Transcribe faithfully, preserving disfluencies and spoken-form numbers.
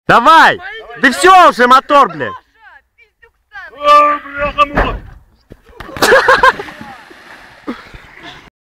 Давай! Да все уже, мотор, блядь! О, бляха-муха!